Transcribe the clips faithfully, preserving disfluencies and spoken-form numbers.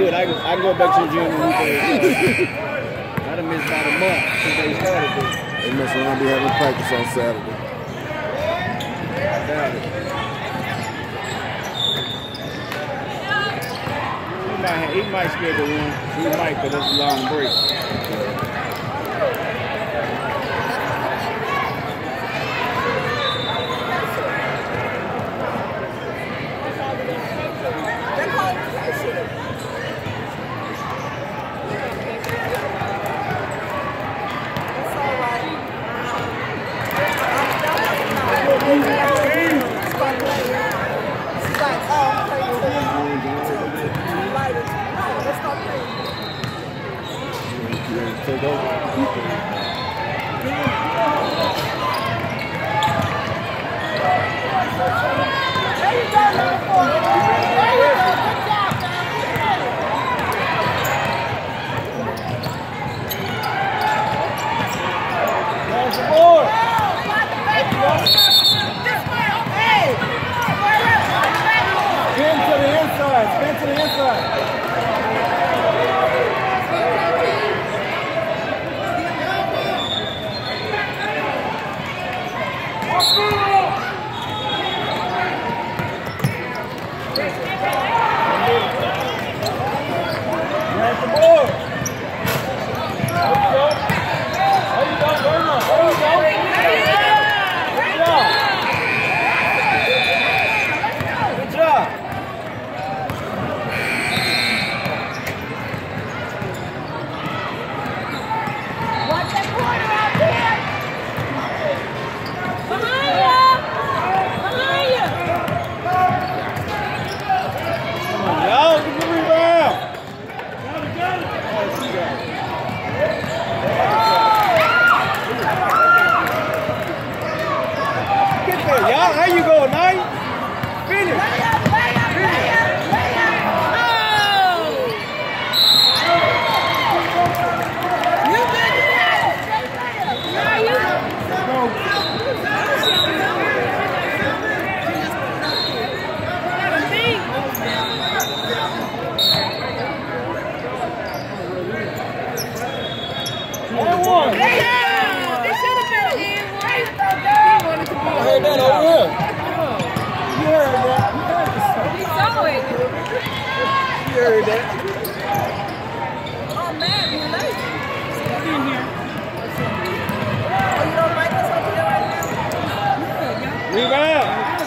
good. I can, I can go back to the gym and weekend. I done missed about a month since they started this. They must not be having practice on Saturday. Got it. He might, he might schedule one. He might, because it's a long break. Take over. Spin to the inside, spin to the inside. That's the board. There you go. There you go, Burma. There you go. Good job. Good job. Watch that corner out there. Behind you. Behind you. Come on, y'all. Get the rebound. Oh, she got it. Get there, y'all. There you go, Knight. Finish. Lay up, lay up, lay up, lay up. Oh! You good to that? Yeah, you. And one. Yeah, this should have been an and one. He wanted to be I heard that over here. You heard that. He saw it. You heard that. Oh, man, you like it. In here. Oh, you don't like us over there right now? Rebound.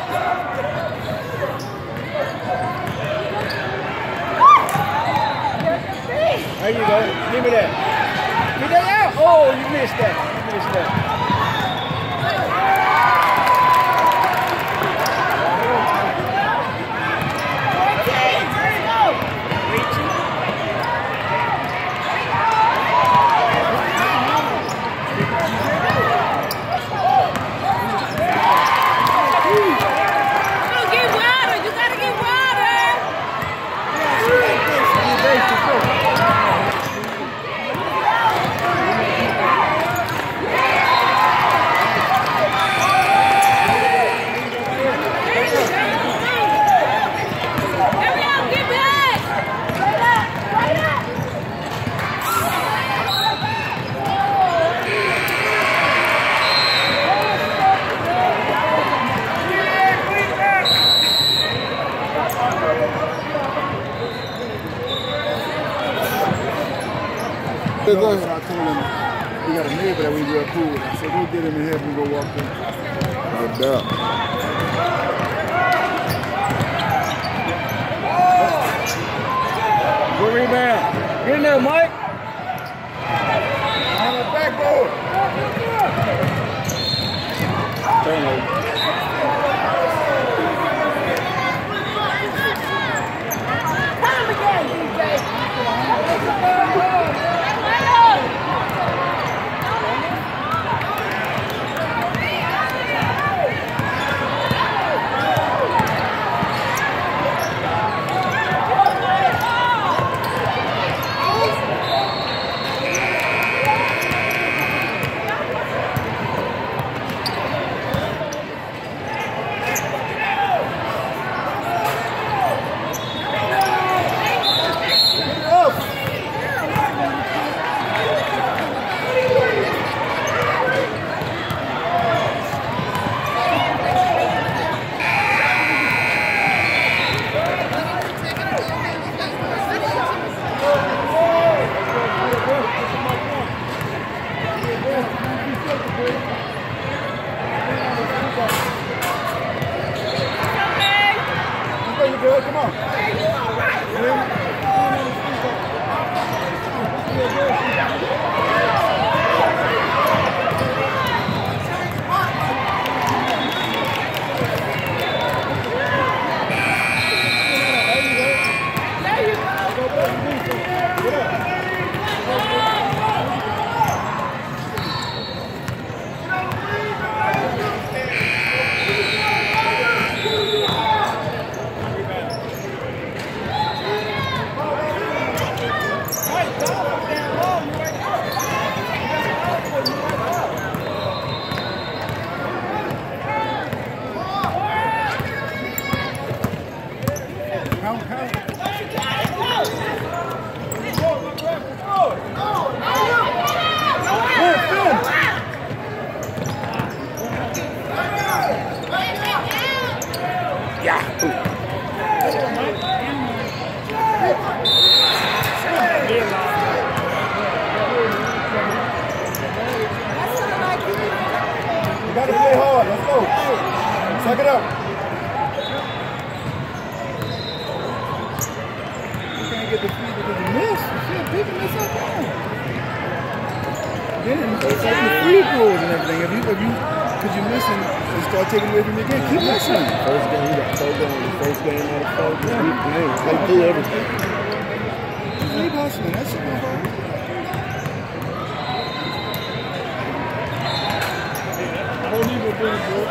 There you go. Give me that. Get that out. Oh, you missed that. You missed that. I told him we got a neighbor that we real cool with. I said, go get him in here and go walk in. No doubt. Good rebound. Get in there, Mike. On the backboard. Turnover. Time again, D J. Joe, come on. Suck it up. You can't get the feed because you miss. Shit, people miss up on. Then it's like the free throws and everything. If you, if you, because you're missing, they start taking away from you again. Keep missing. First game, we got so down. The first game out of four, yeah. we played. They do everything. Keep hustling. That shit don't hurt. I don't even think so.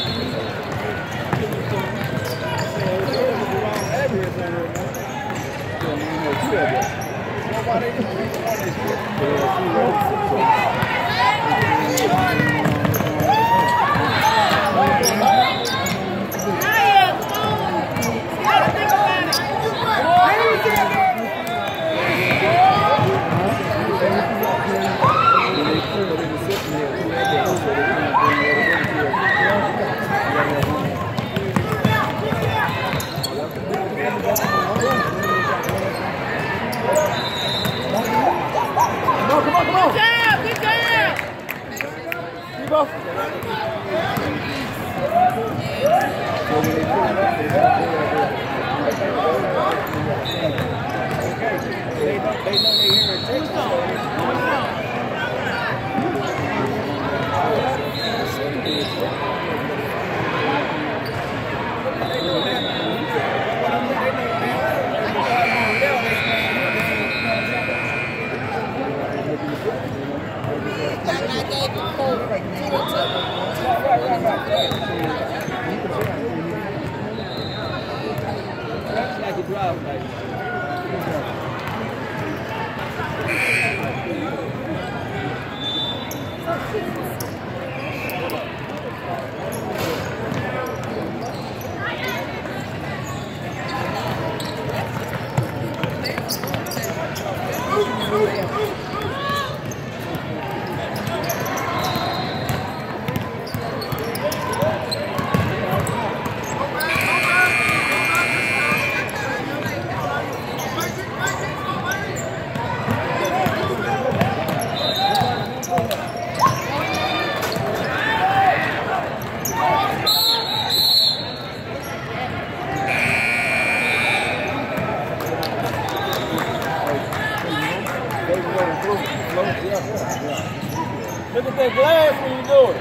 Look at that glass when you do it.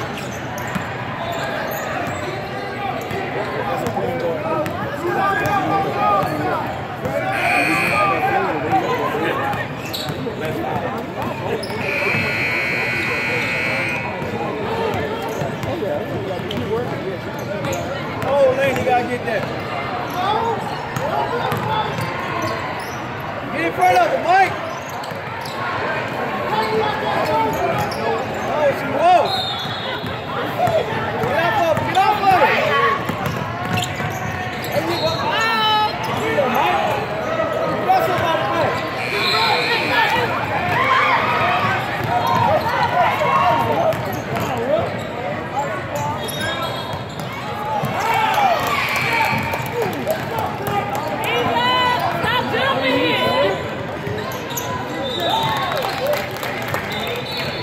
Oh, Lane, you gotta get that. Get in front of it, Mike. Oh, she won't. Get off of it. Get off of it. There you go. Here, Mike. Press it out of the way. Stop jumping here.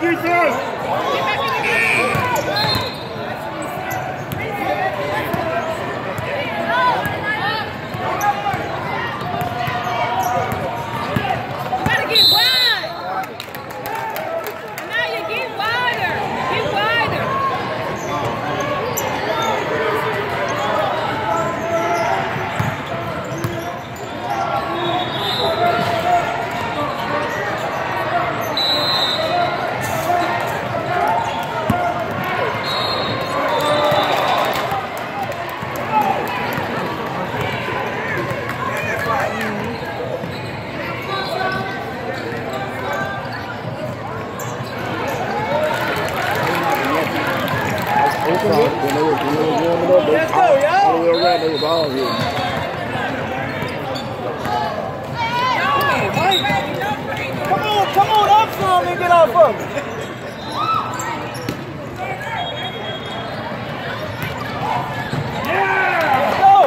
When they were, when they were warming up, they, Let's go, yo! all the way around, they was all here. Come on, come on up some and get off of me. Yeah! Let's go!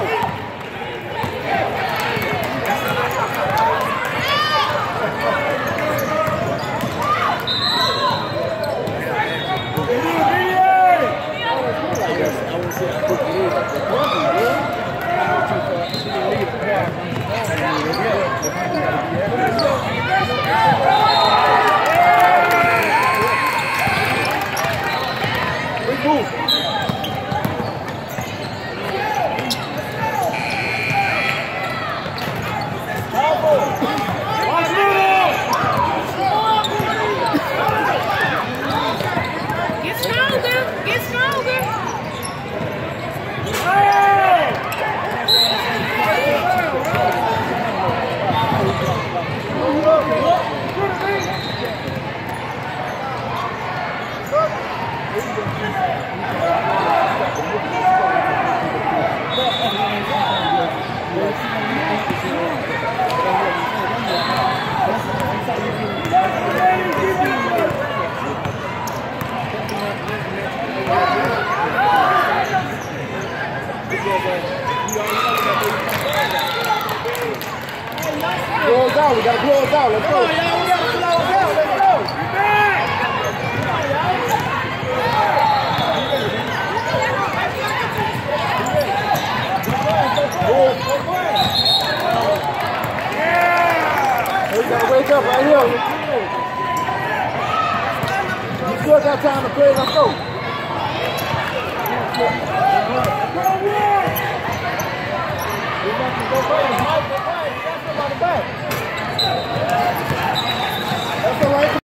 Get stronger. Get stronger. Close out, we gotta close out, let's go. Come on, y'all, we gotta close out, let's go. We gotta wake up right here. You still got time to play, let's go. Go back.